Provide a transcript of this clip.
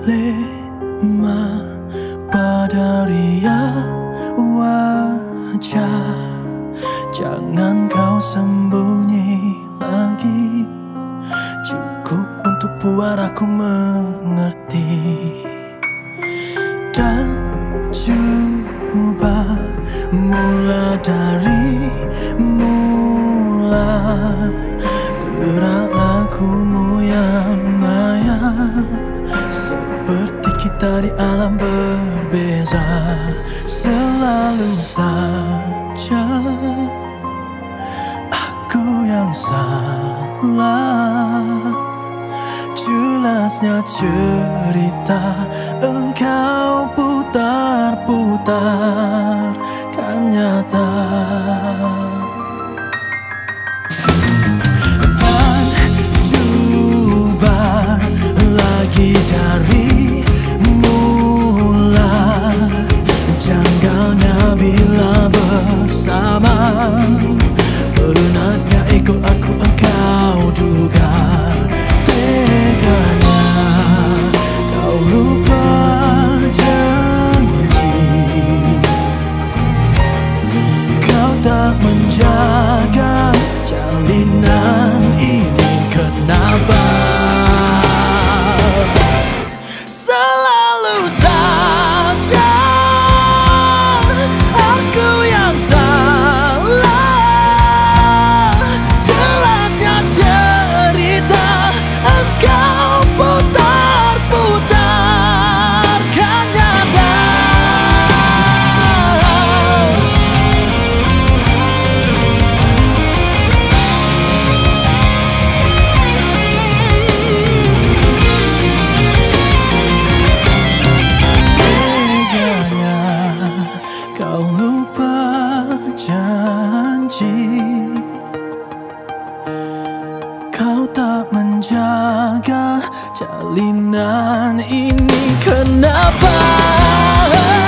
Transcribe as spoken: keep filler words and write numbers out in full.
lemah pada riak wajah. Jangan kau sembunyi lagi, cukup untuk buat aku mengerti. Dan coba mula dari mulai gerak lakumu yang maya, seperti kita di alam berbeza. Selalu saja aku yang salah. Jelasnya cerita engkau putar-putar kan nyata. Dan coba lagi dari mula, janggalnya bila bersama. Penatnya ikut aku engkau duga. Teganya kau lupa janji, kau tak menjaga jalinan ini. Kenapa selalu saja aku yang salah? Jelasnya cerita engkau putar-putar kan nyata. Teganya kau lupa janji, kau tak menjaga jalinan ini. Kenapa